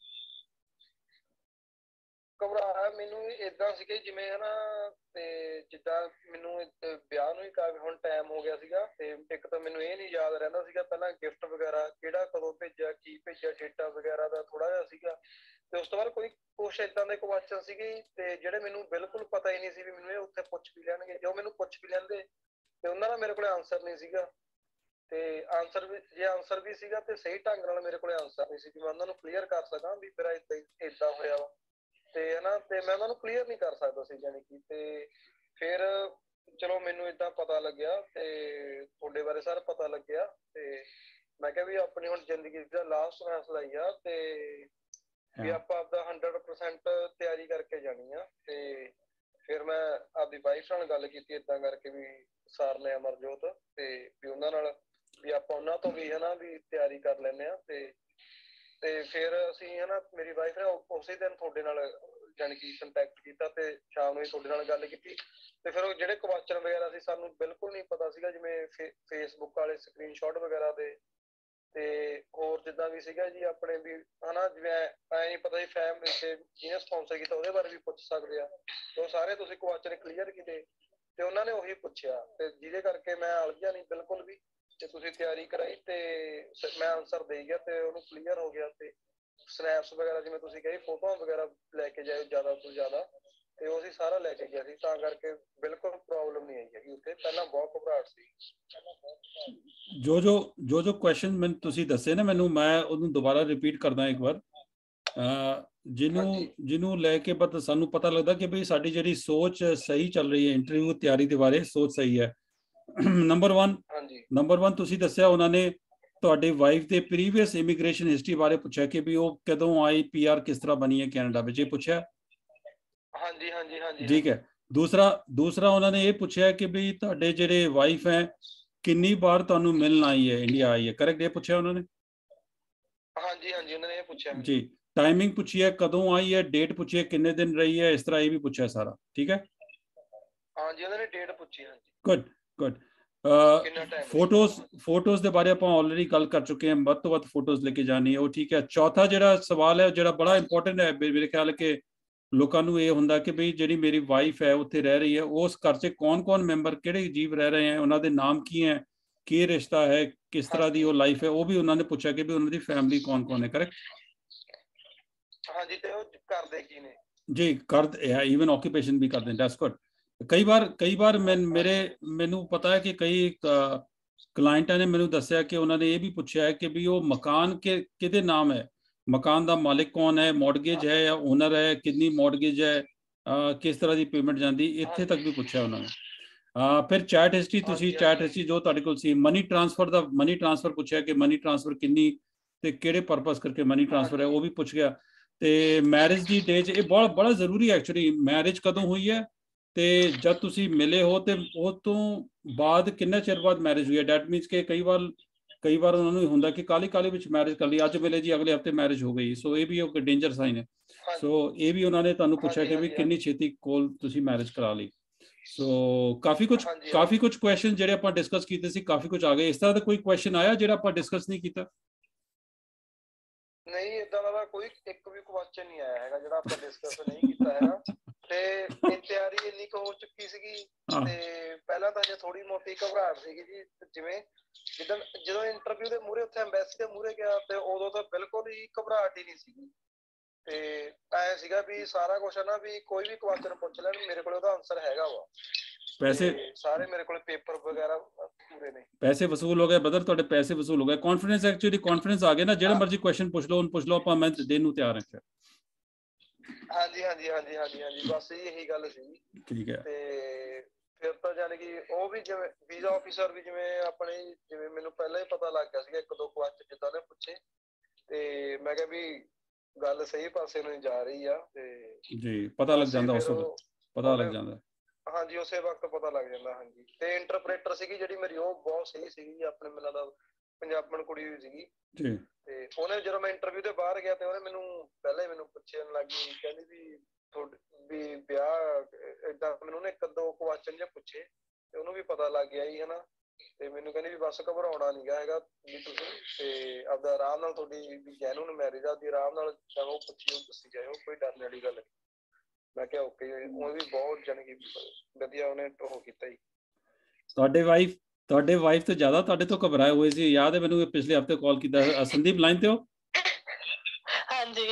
ਘਬਰਾਇਆ ਮੈਨੂੰ ਏਦਾਂ ਸੀਗਾ ਜਿਵੇਂ ਹਨਾ, ਤੇ ਜਿੱਦਾਂ ਮੈਨੂੰ ਵਿਆਹ ਨੂੰ ਹੀ ਕਾਫੀ ਹੁਣ ਟਾਈਮ ਹੋ ਗਿਆ ਸੀਗਾ। ਤੇ ਇੱਕ ਤਾਂ ਮੈਨੂੰ ਇਹ ਨਹੀਂ ਯਾਦ ਰਹਿੰਦਾ ਸੀਗਾ ਪਹਿਲਾਂ ਗਿਫਟ ਵਗੈਰਾ ਕਿਹੜਾ ਕਦੋਂ ਭੇਜਿਆ, ਕੀ ਭੇਜਿਆ, ਡੇਟਾ ਵਗੈਰਾ ਦਾ ਥੋੜਾ ਜਿਹਾ ਸੀਗਾ। ਤੇ ਉਸ ਤੋਂ ਬਾਅਦ ਕੁਛ ਏਦਾਂ ਦੇ ਕੁਐਸਚਨ ਸੀਗੇ ਤੇ ਜਿਹੜੇ ਮੈਨੂੰ ਬਿਲਕੁਲ ਪਤਾ ਹੀ ਨਹੀਂ ਸੀ ਵੀ ਮੈਨੂੰ ਇਹ ਉੱਥੇ ਪੁੱਛ ਵੀ ਲੈਣਗੇ। ਜੋ ਮੈਨੂੰ ਪੁੱਛ ਵੀ ਲੈਂਦੇ ਤੇ ਉਹਨਾਂ ਦਾ ਮੇਰੇ ਕੋਲ ਆਨਸਰ ਨਹੀਂ ਸੀਗਾ। ਤੇ ਜੇ ਆਨਸਰ ਵੀ ਸੀਗਾ ਤੇ ਸਹੀ ਢੰਗ ਨਾਲ ਮੇਰੇ ਕੋਲ ਆਨਸਰ ਨਹੀਂ ਸੀ ਕਿ ਮੈਂ ਉਹਨਾਂ ਨੂੰ ਕਲੀਅਰ ਕਰ ਸਕਾਂ ਵੀ ਮੇਰਾ ਏਦਾਂ ਹੋਇਆ ਵਾ। ਤੇ ਹਨਾ ਤੇ ਮੈਂ ਉਹਨਾਂ ਨੂੰ ਕਲੀਅਰ ਨਹੀਂ ਕਰ ਸਕਦਾ ਸੀ ਜਾਣੀ ਕਿ। ਤੇ ਫਿਰ ਚਲੋ ਮੈਨੂੰ ਏਦਾਂ ਪਤਾ ਲੱਗਿਆ ਤੇ ਤੁਹਾਡੇ ਬਾਰੇ ਸਰ ਪਤਾ ਲੱਗਿਆ। ਤੇ ਮੈਂ ਕਿਹਾ ਵੀ ਆਪਣੀ ਹੁਣ ਜ਼ਿੰਦਗੀ ਦਾ ਲਾਸਟ ਫੈਸਲਾ ਹੀ ਆ ਤੇ ਵੀ ਆਪਾਂ ਆਪਦਾ 100% ਤਿਆਰੀ ਕਰਕੇ ਜਾਣੀ ਆ। ਤੇ ਫਿਰ ਮੈਂ ਆਪਦੀ ਵਾਈਫ ਨਾਲ ਗੱਲ ਕੀਤੀ ਏਦਾਂ ਕਰਕੇ ਵੀ ਸਰ ਨੇ ਅਮਰਜੋਤ, ਤੇ ਵੀ ਉਹਨਾਂ ਨਾਲ ਵੀ ਆਪਾਂ ਉਹਨਾਂ ਤੋਂ ਵੀ ਹਨਾ ਵੀ ਤਿਆਰੀ ਕਰ ਲੈਂਦੇ ਆ। ਤੇ ਫਿਰ ਅਸੀਂ ਹਨਾ ਮੇਰੀ ਵਾਈਫ ਨੇ ਉਸੇ ਦਿਨ ਤੁਹਾਡੇ ਨਾਲ ਜਾਣੀ ਕਿ ਕੰਟੈਕਟ ਕੀਤਾ ਤੇ ਸ਼ਾਮ ਨੂੰ ਹੀ ਤੁਹਾਡੇ ਨਾਲ ਗੱਲ ਕੀਤੀ। ਤੇ ਫਿਰ ਉਹ ਜਿਹੜੇ ਕੁਐਸਚਨ ਵਗੈਰਾ ਸੀ ਸਾਨੂੰ ਬਿਲਕੁਲ ਨਹੀਂ ਪਤਾ ਸੀਗਾ, ਜਿਵੇਂ ਫੇਸਬੁੱਕ ਵਾਲੇ ਸਕਰੀਨਸ਼ਾਟ ਵਗੈਰਾ ਦੇ ਤੇ ਹੋਰ ਜਿੱਦਾਂ ਵੀ ਸੀਗਾ ਜੀ ਆਪਣੇ ਵੀ ਹਨਾ, ਜਿਵੇਂ ਐ ਨਹੀਂ ਪਤਾ ਜੀ ਫੈਮਿਲੀ ਤੇ ਜਿਹਨੇ ਸਪਾਂਸਰ ਕੀਤਾ ਉਹਦੇ ਬਾਰੇ ਵੀ ਪੁੱਛ ਸਕਦੇ ਆ। ਤੇ ਉਹ ਸਾਰੇ ਤੁਸੀਂ ਕੁਐਸਚਨ ਕਲੀਅਰ ਕੀਤੇ ਤੇ ਉਹਨਾਂ ਨੇ ਉਹੀ ਪੁੱਛਿਆ ਤੇ ਜਿਹਦੇ ਕਰਕੇ ਮੈਂ ਅਲਝਿਆ ਨਹੀਂ ਬਿਲਕੁਲ ਵੀ। ਤੇ ਤੁਸੀਂ ਤਿਆਰੀ ਕਰਾਈ ਤੇ ਮੈਂ ਆਨਸਰ ਦੇ ਗਿਆ ਤੇ ਉਹਨੂੰ ਕਲੀਅਰ ਹੋ ਗਿਆ। ਤੇ ਸਨੈਪਸ ਵਗੈਰਾ ਜਿਵੇਂ ਤੁਸੀਂ ਕਹੀ ਫੋਟੋਆਂ ਵਗੈਰਾ ਲੈ ਕੇ ਜਾਇਓ ਜ਼ਿਆਦਾ ਤੋਂ ਜ਼ਿਆਦਾ, ਤੇ ਉਹ ਅਸੀਂ ਸਾਰਾ ਲੈ ਕੇ ਗਿਆ ਸੀ। ਤਾਂ ਕਰਕੇ ਬਿਲਕੁਲ ਪ੍ਰੋਬਲਮ ਨਹੀਂ ਆਈ ਹੈਗੀ ਉੱਥੇ। ਪਹਿਲਾਂ ਬਹੁਤ ਘਬਰਾਹਟ ਸੀ। ਜੋ ਕੁਐਸਚਨ ਮੈਨੂੰ ਤੁਸੀਂ ਦੱਸੇ ਨਾ, ਮੈਨੂੰ ਮੈਂ ਉਹਨੂੰ ਦੁਬਾਰਾ ਰਿਪੀਟ ਕਰਦਾ ਇੱਕ ਵਾਰ, ਜਿਹਨੂੰ ਲੈ ਕੇ ਬਸ ਸਾਨੂੰ ਪਤਾ ਲੱਗਦਾ ਕਿ ਬਈ ਸਾਡੀ ਜਿਹੜੀ ਸੋਚ ਸਹੀ ਚੱਲ ਰਹੀ ਹੈ ਇੰਟਰਵਿਊ ਤਿਆਰੀ ਦੇ ਬਾਰੇ, ਸੋਚ ਸਹੀ ਹੈ। ਨੰਬਰ 1 ਤੁਸੀਂ ਦੱਸਿਆ ਉਹਨਾਂ ਨੇ ਤੁਹਾਡੇ ਵਾਈਫ ਦੇ ਪ੍ਰੀਵੀਅਸ ਇਮੀਗ੍ਰੇਸ਼ਨ ਹਿਸਟਰੀ ਬਾਰੇ ਪੁੱਛਿਆ ਕਿ ਵੀ ਉਹ ਕਦੋਂ ਆਈ, PR ਕਿਸ ਤਰ੍ਹਾਂ ਬਣੀ ਹੈ ਕੈਨੇਡਾ ਵਿੱਚ, ਇਹ ਪੁੱਛਿਆ? ਹਾਂਜੀ। ਠੀਕ ਹੈ। ਦੂਸਰਾ ਉਹਨਾਂ ਨੇ ਇਹ ਪੁੱਛਿਆ ਕਿ ਵੀ ਤੁਹਾਡੇ ਜਿਹੜੇ ਵਾਈਫ ਹੈ ਕਿੰਨੀ ਵਾਰ ਤੁਹਾਨੂੰ ਮਿਲਣ ਆਈ ਹੈ, ਇੰਡੀਆ ਆਈ ਹੈ, ਕਰੈਕਟ? ਇਹ ਪੁੱਛਿਆ ਉਹਨਾਂ ਨੇ? ਹਾਂਜੀ ਉਹਨਾਂ ਨੇ ਇਹ ਪੁੱਛਿਆ ਜੀ। टाइमिंग पूछी है, कदों आई है, डेट पूछी है, कितने दिन रही है, इस तरह ये भी पूछा है सारा, ठीक है। हाँ जी उन्होंने डेट पूछी है। Good good. फोटोज ਦੇ ਬਾਰੇ ਆਪਾਂ ਆਲਰੇਡੀ ਗੱਲ ਕਰ ਚੁੱਕੇ ਹਾਂ, ਵੱਧ ਤੋਂ ਵੱਧ ਫੋਟੋਜ਼ ਲੈ ਕੇ ਜਾਣੀ ਹੈ, ਉਹ ਠੀਕ ਹੈ। ਚੌਥਾ ਜਿਹੜਾ ਸਵਾਲ ਹੈ, ਜਿਹੜਾ ਬੜਾ ਇੰਪੋਰਟੈਂਟ ਹੈ ਮੇਰੇ ਖਿਆਲ ਕਿ ਲੋਕਾਂ ਨੂੰ ਇਹ ਹੁੰਦਾ ਕਿ ਬਈ ਜਿਹੜੀ ਮੇਰੀ ਵਾਈਫ ਹੈ ਉੱਥੇ ਰਹਿ ਰਹੀ ਹੈ, ਉਸ ਘਰ 'ਚ ਕੌਣ-ਕੌਣ ਮੈਂਬਰ, ਕਿਹੜੇ ਜੀਵ ਰਹਿ ਰਹੇ ਹੈ, ਉਹਨਾਂ ਦੇ ਨਾਮ ਕੀ ਹੈ, ਕੀ ਰਿਸ਼ਤਾ ਹੈ, ਕਿਸ ਤਰ੍ਹਾਂ ਦੀ ਉਹ ਲਾਈਫ ਹੈ, ਉਹ ਵੀ ਉਹਨਾਂ ਨੇ ਪੁੱਛਿਆ ਕਿ ਵੀ ਉਹਨਾਂ ਦੀ ਫੈਮਿਲੀ ਕੌਣ-ਕੌਣ ਹੈ, ਕਰੈਕਟ? ਹਾਂਜੀ ਤੇ ਉਹ ਕਰਦੇ ਕੀ ਨੇ ਜੀ, ਕਰਦੇ ਹੈ, ਈਵਨ ਆਕੂਪੇਸ਼ਨ ਵੀ ਕਰਦੇ ਨੇ, ਦੈਟਸ ਗੁੱਡ। ਕਈ ਵਾਰ ਮੈਨੂੰ ਪਤਾ ਹੈ ਕਿ ਕਈ ਕਲਾਇੰਟਾਂ ਨੇ ਮੈਨੂੰ ਦੱਸਿਆ ਕਿ ਉਹਨਾਂ ਨੇ ਇਹ ਵੀ ਪੁੱਛਿਆ ਹੈ ਕਿ ਵੀ ਉਹ ਮਕਾਨ ਕਿਹਦੇ ਨਾਮ ਹੈ, ਮਕਾਨ ਦਾ ਮਾਲਿਕ ਕੌਣ ਹੈ, ਮੌਰਗੇਜ ਹੈ ਜਾਂ ਓਨਰ ਹੈ, ਕਿੰਨੀ ਮੌਰਗੇਜ ਹੈ, ਕਿਸ ਤਰ੍ਹਾਂ ਦੀ ਪੇਮੈਂਟ ਜਾਂਦੀ, ਇੱਥੇ ਤੱਕ ਵੀ ਪੁੱਛਿਆ ਉਹਨਾਂ ਨੇ। ਫਿਰ ਚੈਟ ਹਿਸਟਰੀ, ਤੁਸੀਂ ਚੈਟ ਹਿਸਟਰੀ ਜੋ ਤੁਹਾਡੇ ਕੋਲ ਸੀ, ਮਨੀ ਟ੍ਰਾਂਸਫਰ ਪੁੱਛਿਆ ਕਿ ਮਨੀ ਟ੍ਰਾਂਸਫਰ ਕਿੰਨੀ ਤੇ ਕਿਹੜੇ ਪਰਪਸ ਕਰਕੇ ਮਨੀ ਟ੍ਰਾਂਸਫਰ ਹੈ, ਉਹ ਵੀ ਪੁੱਛ ਗਿਆ। ਤੇ ਮੈਰਿਜ ਦੀ ਡੇਟ, ਇਹ ਬੜਾ ਜ਼ਰੂਰੀ ਐਕਚੁਅਲੀ, ਮੈਰਿਜ ਕਦੋਂ ਹੋਈ ਹੈ ਤੇ ਜਦ ਤੁਸੀਂ ਮਿਲੇ ਹੋ ਤੇ ਉਹ ਤੋਂ ਬਾਅਦ ਕਿੰਨਾ ਚਿਰ ਬਾਅਦ ਮੈਰਿਜ ਹੋਈ ਹੈ। ਡੈਟ ਮੀਨਸ ਕਿ ਕਈ ਵਾਰ ਉਹਨਾਂ ਨੂੰ ਹੁੰਦਾ ਕਿ ਕਾਲੀ ਵਿੱਚ ਮੈਰਿਜ ਕਰ ਲਈ, ਅੱਜ ਮਿਲੇ ਜੀ ਅਗਲੇ ਹਫਤੇ ਮੈਰਿਜ ਹੋ ਗਈ, ਸੋ ਇਹ ਵੀ ਇੱਕ ਡੇਂਜਰ ਸਾਈਨ ਹੈ। ਸੋ ਇਹ ਵੀ ਉਹਨਾਂ ਨੇ ਤੁਹਾਨੂੰ ਪੁੱਛਿਆ ਕਿ ਵੀ ਕਿੰਨੀ ਛੇਤੀ ਕੋਲ ਤੁਸੀਂ ਮੈਰਿਜ ਕਰਾ ਲਈ। ਸੋ ਕਾਫੀ ਕੁਝ ਕੁਐਸਚਨ ਜਿਹੜੇ ਆਪਾਂ ਡਿਸਕਸ ਕੀਤੇ ਸੀ, ਕਾਫੀ ਕੁਝ ਆ ਗਏ। ਇਸ ਤਰ੍ਹਾਂ ਦਾ ਕੋਈ ਕੁਐਸਚਨ ਆਇਆ ਜਿਹੜਾ ਆਪਾਂ ਡਿਸਕਸ ਨਹੀਂ ਕੀਤਾ? ਨਹੀਂ ਇਦਾਂ ਦਾ ਕੋਈ ਇੱਕ ਵੀ ਕੁਐਸਚਨ ਨਹੀਂ ਆਇਆ ਹੈਗਾ ਜਿਹੜਾ ਆਪਾਂ ਡਿਸਕਸ ਨਹੀਂ ਕੀਤਾ ਹੈਗਾ। ਤੇ ਇਹ ਤਿਆਰੀ ਇੰਨੀ ਕੁ ਹੋ ਚੁੱਕੀ ਸੀਗੀ ਤੇ ਪਹਿਲਾਂ ਤਾਂ ਜੇ ਥੋੜੀ ਮੋਟੀ ਘਬਰਾਹਟ ਸੀਗੀ ਜੀ, ਜਿਵੇਂ ਜਦੋਂ ਇੰਟਰਵਿਊ ਦੇ ਮੂਹਰੇ ਉੱਥੇ ਐਮਬੈਸੀ ਦੇ ਮੂਹਰੇ ਗਿਆ ਤੇ ਉਦੋਂ ਤਾਂ ਬਿਲਕੁਲ ਹੀ ਘਬਰਾਹਟ ਹੀ ਨਹੀਂ ਸੀਗੀ। ਤੇ ਐ ਸੀਗਾ ਵੀ ਸਾਰਾ ਕੁਝ ਹੈ ਨਾ, ਵੀ ਕੋਈ ਵੀ ਕੁਐਸਚਨ ਪੁੱਛ ਲੈਣ ਮੇਰੇ ਕੋਲ ਉਹਦਾ ਆਨਸਰ ਹੈਗਾ ਵਾ। ਪੈਸੇ ਸਾਰੇ ਮੇਰੇ ਕੋਲ ਪੇਪਰ ਵਗੈਰਾ ਪੂਰੇ ਨੇ। ਪੈਸੇ ਵਸੂਲ ਹੋ ਗਏ ਬ੍ਰਦਰ, ਤੁਹਾਡੇ ਪੈਸੇ ਵਸੂਲ ਹੋ ਗਏ। ਕੌਨਫੀਡੈਂਸ ਐਕਚੁਅਲੀ ਕੌਨਫੀਡੈਂਸ ਆ ਗਿਆ ਨਾ, ਜਿਹੜਾ ਮਰਜ਼ੀ ਕੁਐਸਚਨ ਪੁੱਛ ਲਓ ਆਪਾਂ ਮੈਂ ਦੇਣ ਨੂੰ ਤਿਆਰ ਹਾਂ। ਹਾਂਜੀ ਬਸ ਇਹੀ ਗੱਲ ਸੀ। ਠੀਕ ਹੈ। ਤੇ ਫਿਰ ਤਾਂ ਜਾਨੀ ਕਿ ਉਹ ਵੀ ਜਿਵੇਂ ਵੀਜ਼ਾ ਆਫੀਸਰ ਵੀ ਜਿਵੇਂ ਮੈਨੂੰ ਪਹਿਲਾਂ ਹੀ ਪਤਾ ਲੱਗ ਗਿਆ ਸੀਗਾ, ਇੱਕ ਦੋ ਕੁਐਸਚਨ ਜਿੱਦਾਂ ਨੇ ਪੁੱਛੇ ਤੇ ਮੈਂ ਕਿਹਾ ਵੀ ਗੱਲ ਸਹੀ ਪਾਸੇ ਨੂੰ ਜਾ ਰਹੀ ਆ। ਤੇ ਜੀ ਪਤਾ ਲੱਗ ਜਾਂਦਾ, ਉਸ ਵਕਤ ਪਤਾ ਲੱਗ ਜਾਂਦਾ। ਹਾਂਜੀ ਉਸੇ ਵਕਤ ਪਤਾ ਲੱਗ ਜਾਂਦਾ। ਹਾਂਜੀ ਤੇ ਇੰਟਰਪ੍ਰੇਟਰ ਸੀਗੀ ਜਿਹੜੀ ਮੇਰੀ, ਉਹ ਬਹੁਤ ਸਹੀ ਸੀਗੀ, ਆਪਣੇ ਮੈਨੂੰ ਲੱਗਦਾ ਪੰਜਾਬਣ ਕੁੜੀ ਹੋਈ ਸੀਗੀ ਜੀ। ਤੇ ਉਹਨੇ ਜਦੋਂ ਮੈਂ ਇੰਟਰਵਿਊ ਦੇ ਬਾਹਰ ਗਿਆ ਤੇ ਉਹਨੇ ਮੈਨੂੰ ਪਹਿਲਾਂ ਹੀ ਮੈਨੂੰ ਪੁੱਛਣ ਲੱਗੀ, ਕਹਿੰਦੀ ਵੀ ਵਿਆਹ ਏਦਾਂ, ਮੈਨੂੰ ਉਹਨੇ ਇੱਕ ਦੋ ਕੁਐਸਚਨ ਜਿਹੇ ਪੁੱਛੇ ਤੇ ਉਹਨੂੰ ਵੀ ਪਤਾ ਲੱਗ ਗਿਆ ਜੀ, ਹਨਾ। ਤੇ ਮੈਨੂੰ ਕਹਿੰਦੀ ਵੀ ਬਸ ਘਬਰਾਉਣਾ ਨੀ ਗਾ ਹੈਗਾ ਵੀ ਤੁਸੀਂ, ਤੇ ਆਪਦਾ ਆਰਾਮ ਨਾਲ ਤੁਹਾਡੀ ਵੀ ਜੈਨੂਨ ਮੈਰਿਜ ਆ, ਦੀ ਆਰਾਮ ਨਾਲ ਉਹ ਪੁੱਛੀ ਉਹ ਦੱਸੀ ਜਾਇਓ, ਕੋਈ ਡਰਨ ਵਾਲੀ ਗੱਲ ਨਹੀਂ। ਮੈਂ ਕਿਹਾ ਓਕੇ। ਉਹ ਵੀ ਬਹੁਤ ਜਾਣੀ ਕਿ ਵਧੀਆ ਉਹਨੇ ਉਹ ਕੀਤਾ ਜੀ। ਤੁਹਾਡੇ ਵਾਈਫ ਤੋਂ ਜ਼ਿਆਦਾ ਤੁਹਾਡੇ ਤੋਂ ਘਬਰਾਏ ਹੋਏ ਸੀ, ਯਾਦ ਹੈ ਮੈਨੂੰ, ਪਿਛਲੇ ਹਫਤੇ ਕਾਲ ਕੀਤਾ। ਸੰਦੀਪ ਲਾਈਨ ਤੇ ਹੋ? ਹਾਂਜੀ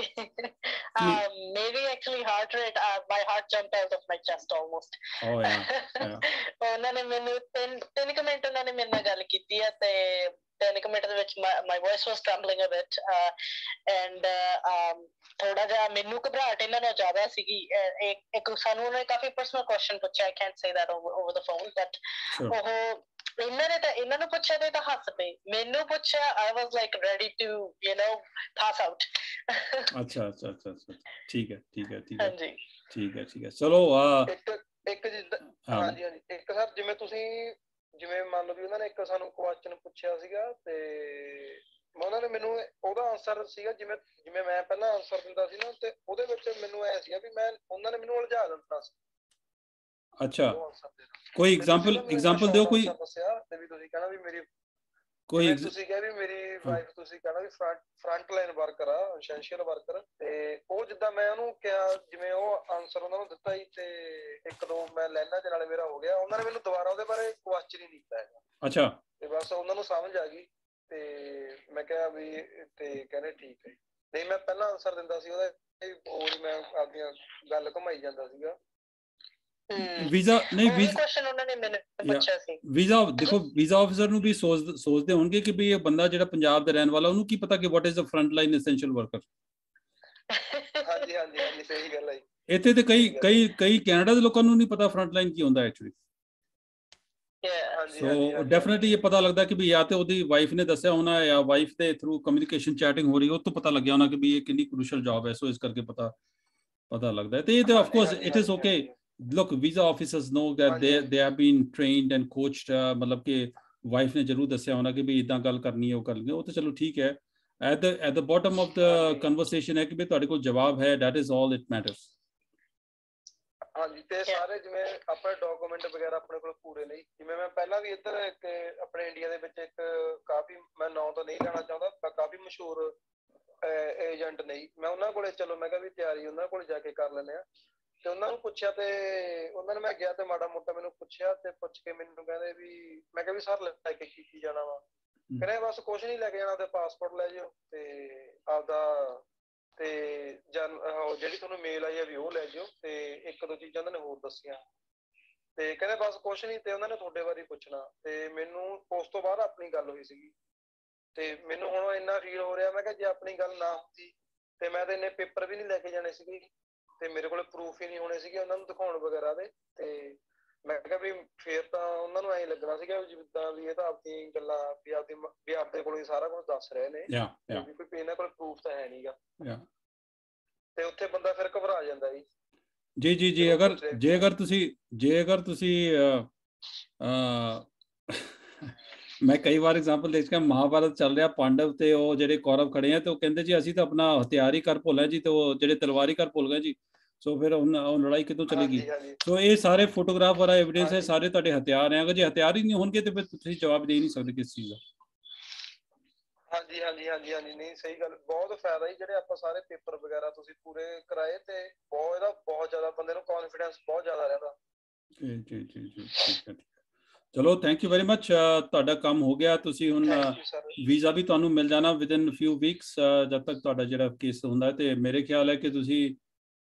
maybe actually heart rate, my heart jumped out of my chest almost. Oh yeah. ਉਹਨਾਂ ਨੇ ਮੈਨੂੰ ਤਿੰਨ ਮਿੰਟ ਉਹਨਾਂ ਨੇ ਮੇਰੇ ਨਾਲ ਗੱਲ ਕੀਤੀ ਹੈ ਤੇ 3 ਮਿੰਟ ਦੇ ਵਿੱਚ my voice was trembling a bit and ਥੋੜਾ ਜਿਹਾ ਮੈਨੂੰ ਘਬਰਾਹਟ ਇਹਨਾਂ ਨਾਲ ਜ਼ਿਆਦਾ ਸੀਗੀ। ਇੱਕ ਸਾਨੂੰ ਉਹਨੇ ਕਾਫੀ ਪਰਸਨਲ ਕੁਐਸਚਨ ਪੁੱਛਿਆ, I can't say that over the phone, but ਉਹ ਇਹਨਾਂ ਨੂੰ ਪੁੱਛਿਆ ਤੇ ਤਾਂ ਹੱਸ ਪਏ, ਮੈਨੂੰ ਪੁੱਛਿਆ I was like ready to pass out. ਅੱਛਾ ਠੀਕ ਹੈ। ਹਾਂਜੀ ਠੀਕ ਹੈ ਚਲੋ। ਇੱਕ ਹਾਂਜੀ ਇੱਕ ਸਰ ਜਿਵੇਂ ਮੰਨ ਲਓ ਵੀ ਉਹਨਾਂ ਨੇ ਇੱਕ ਸਾਨੂੰ ਕੁਐਸਚਨ ਪੁੱਛਿਆ ਸੀਗਾ ਤੇ ਉਹਨਾਂ ਨੇ ਮੈਨੂੰ ਉਹਦਾ ਆਨਸਰ ਸੀਗਾ, ਜਿਵੇਂ ਮੈਂ ਪਹਿਲਾਂ ਆਨਸਰ ਦਿੰਦਾ ਸੀ ਨਾ, ਤੇ ਉਹਦੇ ਵਿੱਚ ਮੈਨੂੰ ਐ ਸੀਗਾ ਵੀ ਉਹਨਾਂ ਨੇ ਮੈਨੂੰ ਉਲਝਾ ਦਿੱਤਾ ਸੀ। ਅੱਛਾ ਕੋਈ ਐਗਜ਼ਾਮਪਲ ਦਿਓ ਕੋਈ। ਦੱਸਿਆ ਤੇ ਵੀ ਤੁਸੀਂ ਕਹਿਣਾ ਵੀ ਮੇਰੀ ਤੁਸੀਂ ਕਿਹਾ ਵੀ ਮੇਰੀ ਵਾਈਫ, ਤੁਸੀਂ ਕਹਿਣਾ ਵੀ ਫਰੰਟ ਲਾਈਨ ਵਰਕਰ ਆ, ਐਸੈਂਸ਼ੀਅਲ ਵਰਕਰ। ਤੇ ਉਹ ਜਿੱਦਾਂ ਮੈਂ ਉਹਨੂੰ ਕਿਹਾ, ਜਿਵੇਂ ਉਹ ਆਨਸਰ ਉਹਨਾਂ ਨੂੰ ਦਿੱਤਾ ਜੀ, ਤੇ ਇੱਕ ਦੋ ਮੈਂ ਲਾਈਨਾਂ ਦੇ ਨਾਲ ਮੇਰਾ ਹੋ ਗਿਆ। ਉਹਨਾਂ ਨੇ ਮੈਨੂੰ ਦੁਬਾਰਾ ਉਹਦੇ ਬਾਰੇ ਕੁਐਸਚਨ ਹੀ ਨਹੀਂ ਕੀਤਾ ਹੈਗਾ। ਅੱਛਾ। ਤੇ ਬਸ ਉਹਨਾਂ ਨੂੰ ਸਮਝ ਆ ਗਈ ਤੇ ਮੈਂ ਕਿਹਾ ਵੀ, ਤੇ ਕਹਿੰਦੇ ਠੀਕ ਹੈ। ਨਹੀਂ ਮੈਂ ਪਹਿਲਾਂ ਆਨਸਰ ਦਿੰਦਾ ਸੀ ਉਹਦਾ, ਹੋਰ ਮੈਂ ਆਪਦੀਆਂ ਗੱਲ ਘੁਮਾਈ ਜਾਂਦਾ ਸੀਗਾ। ਵੀਜ਼ਾ ਦੇਖੋ, ਵੀਜ਼ਾ ਆਫਿਸਰ ਨੂੰ ਵੀ ਸੋਚਦੇ ਹੋਣਗੇ ਕਿ ਵੀ ਇਹ ਬੰਦਾ ਜਿਹੜਾ ਪੰਜਾਬ ਦਾ ਰਹਿਣ ਵਾਲਾ, ਉਹਨੂੰ ਕੀ ਪਤਾ ਕਿ what is the front line essential worker. ਹਾਂਜੀ ਸਹੀ ਗੱਲ ਹੈ। ਇੱਥੇ ਤੇ ਕਈ ਕੈਨੇਡਾ ਦੇ ਲੋਕਾਂ ਨੂੰ ਨਹੀਂ ਪਤਾ ਫਰੰਟ ਲਾਈਨ ਕੀ ਹੁੰਦਾ ਐਕਚੁਅਲੀ। ਸੋ ਡੈਫੀਨਿਟਲੀ ਇਹ ਪਤਾ ਲੱਗਦਾ ਕਿ ਵੀ ਜਾਂ ਤੇ ਉਹਦੀ ਵਾਈਫ ਨੇ ਦੱਸਿਆ ਹੋਣਾ, ਜਾਂ ਵਾਈਫ ਦੇ ਥਰੂ ਕਮਿਊਨੀਕੇਸ਼ਨ ਚੈਟਿੰਗ ਹੋ ਰਹੀ, ਉਹ ਤੋਂ ਪਤਾ ਲੱਗਿਆ ਹੋਣਾ ਕਿ ਵੀ ਇਹ ਕਿੰਨੀ ਕ੍ਰੂਸ਼ਲ ਜੌਬ ਹੈ। ਸੋ ਇਸ ਕਰਕੇ ਪਤਾ ਲੱਗਦਾ ਹੈ। ਤੇ ਇਹ ਤੇ of course it is okay. Look, visa officers know that they have been trained and coached, मतलब कि वाइफ ने जरूर दस्या होना कि भी इदा गल करनी है, वो कर लेंगे, वो तो चलो ठीक है। at the bottom of the conversation ਹੈ ਕਿ ਵੀ ਤੁਹਾਡੇ ਕੋਲ ਜਵਾਬ ਹੈ, that is all it matters. ਹਾਂਜੀ, ਤੇ ਸਾਰੇ ਜਿਵੇਂ ਆਪਣੇ ਡਾਕੂਮੈਂਟ ਵਗੈਰਾ ਆਪਣੇ ਕੋਲ ਪੂਰੇ ਨਹੀਂ, ਜਿਵੇਂ ਮੈਂ ਪਹਿਲਾਂ ਵੀ ਇੱਧਰ ਇੱਕ ਆਪਣੇ ਇੰਡੀਆ ਦੇ ਵਿੱਚ ਇੱਕ ਕਾਫੀ, ਮੈਂ ਨਾਂ ਤਾਂ ਨਹੀਂ ਲੈਣਾ ਚਾਹੁੰਦਾ, ਕਾਫੀ ਮਸ਼ਹੂਰ ਏਜੰਟ ਨਹੀਂ, ਮੈਂ ਉਹਨਾਂ ਕੋਲੇ ਚਲੋ ਮੈਂ ਕਿਹਾ ਵੀ ਤਿਆਰੀ ਉਹਨਾਂ ਕੋਲ ਜਾ ਕੇ ਕਰ ਲੈਂਦੇ ਆ, ਤੇ ਉਹਨਾਂ ਨੂੰ ਪੁੱਛਿਆ ਤੇ ਉਹਨਾਂ ਨੇ, ਮੈਂ ਗਿਆ ਤੇ ਮਾੜਾ ਮੋਟਾ ਮੈਨੂੰ ਪੁੱਛਿਆ ਤੇ ਪੁੱਛ ਕੇ ਮੈਨੂੰ ਕਹਿੰਦੇ ਵੀ, ਮੈਂ ਕਿਹਾ ਵੀ ਸਰ ਲੈ ਕੇ ਕੀ ਜਾਣਾ ਵਾ, ਕਹਿੰਦੇ ਬਸ ਕੁਛ ਨਹੀਂ ਲੈ ਕੇ ਜਾਣਾ, ਤੇ ਪਾਸਪੋਰਟ ਲੈ ਜਾਓ ਤੇ ਆਪਦਾ ਤੇ ਜਿਹੜੀ ਤੁਹਾਨੂੰ ਮੇਲ ਆਈ ਆ ਵੀ ਉਹ ਲੈ ਜਾਓ, ਤੇ ਇੱਕ ਦੋ ਚੀਜ਼ਾਂ ਉਹਨਾਂ ਨੇ ਹੋਰ ਦੱਸੀਆਂ, ਤੇ ਕਹਿੰਦੇ ਬਸ ਕੁਛ ਨਹੀਂ, ਤੇ ਉਹਨਾਂ ਨੇ ਤੁਹਾਡੇ ਬਾਰੇ ਪੁੱਛਣਾ, ਤੇ ਮੈਨੂੰ ਉਸ ਤੋਂ ਬਾਅਦ ਆਪਣੀ ਗੱਲ ਹੋਈ ਸੀਗੀ, ਤੇ ਮੈਨੂੰ ਹੁਣ ਇੰਨਾ ਫੀਲ ਹੋ ਰਿਹਾ, ਮੈਂ ਕਿਹਾ ਜੇ ਆਪਣੀ ਗੱਲ ਨਾ ਹੁੰਦੀ ਤੇ ਮੈਂ ਤਾਂ ਇੰਨੇ ਪੇਪਰ ਵੀ ਨਹੀਂ ਲੈ ਕੇ ਜਾਣੇ ਸੀਗੇ, ਤੇ ਮੇਰੇ ਕੋਲ ਪ੍ਰੂਫ ਹੀ ਨਹੀਂ ਹੋਣੇ ਸੀਗੇ ਉਹਨਾਂ ਨੂੰ ਦਿਖਾਉਣ ਵਗੈਰਾ ਦੇ, ਤੇ ਮੈਂ ਕਿਹਾ ਵੀ ਫੇਰ ਤਾਂ ਉਹਨਾਂ ਨੂੰ ਐਂ ਲੱਗਣਾ ਸੀਗਾ ਜਿੱਦਾਂ ਵੀ ਇਹ ਤਾਂ ਆਪਦੀਆਂ ਗੱਲਾਂ ਵੀ ਆਪਦੇ ਕੋਲੋਂ ਹੀ ਸਾਰਾ ਕੁਝ ਦੱਸ ਰਹੇ ਨੇ, ਵੀ ਕੋਈ ਇਹਨਾਂ ਕੋਲ ਪ੍ਰੂਫ ਤਾਂ ਹੈ ਨਹੀਂਗਾ, ਤੇ ਉੱਥੇ ਬੰਦਾ ਫਿਰ ਘਬਰਾ ਜਾਂਦਾ ਜੀ। ਜੀ ਜੇ ਅਗਰ ਤੁਸੀਂ ਮੈਂ ਕਈ ਵਾਰ ਐਗਜ਼ਾਮਪਲ ਦੇਖਿਆ, ਮਹਾਭਾਰਤ ਚੱਲ ਰਿਹਾ, ਪਾਂਡਵ ਤੇ ਉਹ ਜਿਹੜੇ ਕੌਰਵ ਖੜੇ ਆ, ਤੇ ਉਹ ਕਹਿੰਦੇ ਜੀ ਅਸੀਂ ਤਾਂ ਆਪਣਾ ਹਥਿਆਰ ਹੀ ਕਰ ਭੁੱਲੇ ਜੀ, ਤੇ ਉਹ ਜਿਹੜੇ ਤਲਵਾਰ ਹੀ ਕਰ ਭੁੱਲ ਗਏ ਜੀ, ਸੋ ਫਿਰ ਉਹ ਲੜਾਈ ਕਿੱਥੋਂ ਚੱਲੇਗੀ? ਸੋ ਇਹ ਸਾਰੇ ਫੋਟੋਗ੍ਰਾਫ ਵਾਲਾ ਐਵੀਡੈਂਸ ਹੈ, ਸਾਰੇ ਤੁਹਾਡੇ ਹਥਿਆਰ ਹੈ, ਅਗਰ ਜੇ ਹਥਿਆਰ ਹੀ ਨਹੀਂ ਹੋਣਗੇ ਤੇ ਫਿਰ ਤੁਸੀਂ ਜਵਾਬ ਦੇ ਨਹੀਂ ਸਕਦੇ ਕਿਸ ਚੀਜ਼ ਦਾ। ਹਾਂਜੀ ਹਾਂਜੀ ਹਾਂਜੀ ਹਾਂਜੀ, ਨਹੀਂ ਸਹੀ ਗੱਲ, ਬਹੁਤ ਫਾਇਦਾ ਜੀ ਜਿਹੜੇ ਆਪਾਂ ਸਾਰੇ ਪੇਪਰ ਵਗੈਰਾ ਤੁਸੀਂ ਪੂਰੇ ਕਰਾਏ, ਤੇ ਬਹੁਤ ਇਹਦਾ ਬਹੁਤ ਜ਼ਿਆਦਾ ਬੰਦੇ ਨੂੰ ਕੌਨਫੀਡੈਂਸ ਬਹੁਤ ਜ਼ਿਆਦਾ ਰਹਿੰਦਾ। ਜੀ ਜੀ ਜੀ ਜੀ, ਠੀਕ ਹੈ। ਚਲੋ ਥੈਂਕ ਯੂ ਵੈਰੀ ਮਚ, ਤੁਹਾਡਾ ਕੰਮ ਹੋ ਗਿਆ, ਤੁਸੀਂ ਹੁਣ ਵੀਜ਼ਾ ਵੀ ਤੁਹਾਨੂੰ ਮਿਲ ਜਾਣਾ ਵਿਦਿਨ ਫਿਊ ਵੀਕਸ, ਜਦ ਤੱਕ ਤੁਹਾਡਾ ਜਿਹੜਾ ਕੇਸ ਹੁੰਦਾ, ਤੇ ਮੇਰੇ ਖਿਆਲ ਹੈ ਕਿ ਤੁਸੀਂ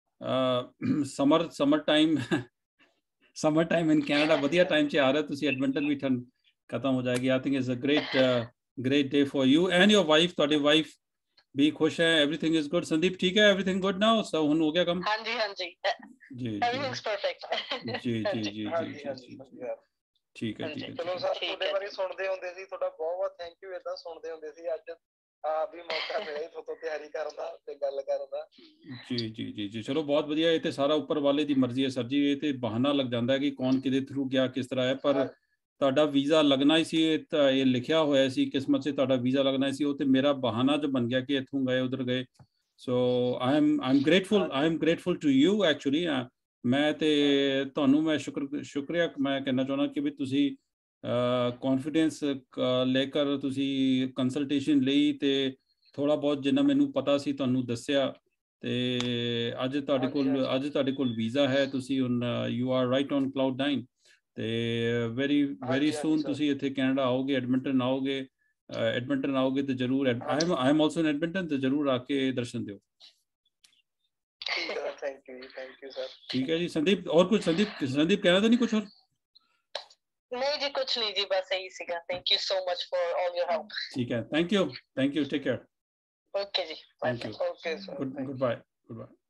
ਸਮਰ ਟਾਈਮ ਇਨ ਕੈਨੇਡਾ ਵਧੀਆ ਟਾਈਮ 'ਚ ਆ ਰਿਹਾ, ਤੁਸੀਂ ਐਡਮਿੰਟਨ ਵੀ ਠੰਡ ਖਤਮ ਹੋ ਜਾਏਗੀ, I think it's a great day for you and your wife, ਤੁਹਾਡੀ ਵਾਈਫ ਵੀ ਖੁਸ਼ ਹੈ, everything is good? ਸੰਦੀਪ ਠੀਕ ਹੈ, everything good now? ਸੋ ਹੁਣ ਹੋ ਗਿਆ ਕੰਮ? ਹਾਂਜੀ ਹਾਂਜੀ ਜੀ, everything's perfect। ਜੀ ਜੀ ਜੀ ਜੀ, ਠੀਕ ਹੈ ਠੀਕ ਹੈ। ਚਲੋ ਸਰ, ਤੁਹਾਡੇ ਬਾਰੇ ਸੁਣਦੇ ਹੁੰਦੇ ਸੀ, ਤੁਹਾਡਾ ਬਹੁਤ ਬਹੁਤ ਥੈਂਕ ਯੂ, ਏਦਾਂ ਸੁਣਦੇ ਹੁੰਦੇ ਸੀ, ਅੱਜ ਆਪ ਵੀ ਮੌਕਾ ਮਿਲਿਆ ਤੁਹਾਤੋਂ ਤਿਆਰੀ ਕਰਨ ਦਾ ਤੇ ਗੱਲ ਕਰਨ ਦਾ। ਜੀ ਜੀ ਜੀ ਜੀ, ਚਲੋ ਬਹੁਤ ਵਧੀਆ, ਇਹ ਤੇ ਸਾਰਾ ਉੱਪਰ ਵਾਲੇ ਦੀ ਮਰਜ਼ੀ ਹੈ ਸਰ ਜੀ, ਇਹ ਤੇ ਬਹਾਨਾ ਲੱਗ ਜਾਂਦਾ ਕਿ ਕੌਣ ਕਿਹਦੇ ਥਰੂ ਗਿਆ, ਕਿਸ ਤਰ੍ਹਾਂ ਹੈ, ਪਰ ਤੁਹਾਡਾ ਵੀਜ਼ਾ ਲੱਗਣਾ ਹੀ ਸੀ, ਇਹ ਲਿਖਿਆ ਹੋਇਆ ਸੀ ਕਿਸਮਤ 'ਚ ਤੁਹਾਡਾ ਵੀਜ਼ਾ ਲੱਗਣਾ ਸੀ, ਉਹ ਤੇ ਮੇਰਾ ਬਹਾਨਾ ਜੋ ਬਣ ਗਿਆ ਕਿ ਇੱਥੋਂ ਗਏ ਉਧਰ ਗਏ। So I am grateful to you actually. ਮੈਂ ਤੇ ਤੁਹਾਨੂੰ ਮੈਂ ਸ਼ੁਕਰੀਆ ਮੈਂ ਕਹਿਣਾ ਚਾਹੁੰਦਾ ਕਿ ਵੀ ਤੁਸੀਂ ਕੌਨਫੀਡੈਂਸ ਲੈ ਕਰ ਤੁਸੀਂ ਕੰਸਲਟੇਸ਼ਨ ਲਈ, ਤੇ ਥੋੜ੍ਹਾ ਬਹੁਤ ਜਿੰਨਾ ਮੈਨੂੰ ਪਤਾ ਸੀ ਤੁਹਾਨੂੰ ਦੱਸਿਆ, ਤੇ ਅੱਜ ਤੁਹਾਡੇ ਕੋਲ ਵੀਜ਼ਾ ਹੈ, ਤੁਸੀਂ ਹੁਣ you are right on cloud 9, ਤੇ ਵੈਰੀ ਸੂਨ ਤੁਸੀਂ ਇੱਥੇ ਕੈਨੇਡਾ ਆਓਗੇ, ਐਡਮਿੰਟਨ ਆਓਗੇ ਤੇ ਜ਼ਰੂਰ, I am also in Edmonton, ਤੇ ਜ਼ਰੂਰ ਆ ਕੇ ਦਰਸ਼ਨ ਦਿਓ। Thank you sir. ਠੀਕ ਹੈ ਜੀ। ਸੰਦੀਪ ਔਰ ਕੁਝ? ਸੰਦੀਪ ਕਹਿਣਾ ਤਾਂ ਨਹੀਂ ਕੁਝ ਹੋਰ? ਨਹੀਂ ਜੀ, ਕੁਝ ਨਹੀਂ ਜੀ, ਬਸ ਇਹੀ ਸੀਗਾ। Thank you so much for all your help. ਠੀਕ ਹੈ, thank you, take care. Okay ਜੀ, thank you, okay sir, good bye.